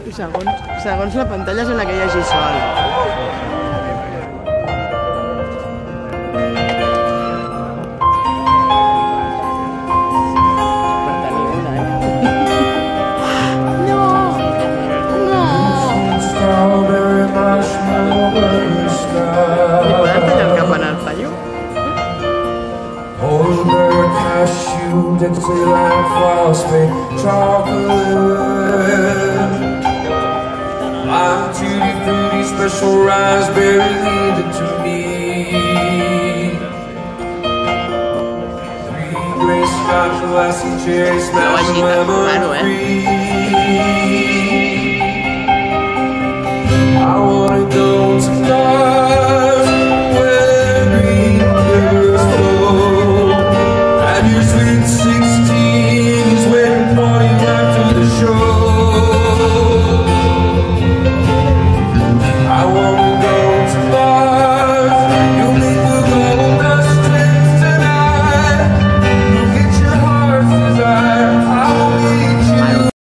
Segons la pantalla és en la que hi hagi sol. Per tenir una, No! No! Li podem tallar el cap en el paio? Dixieland frosty chocolate. I'm tutti frutti, special raspberry, leave it to me. 3 gray scotch, glassy cherry, smash lemon free.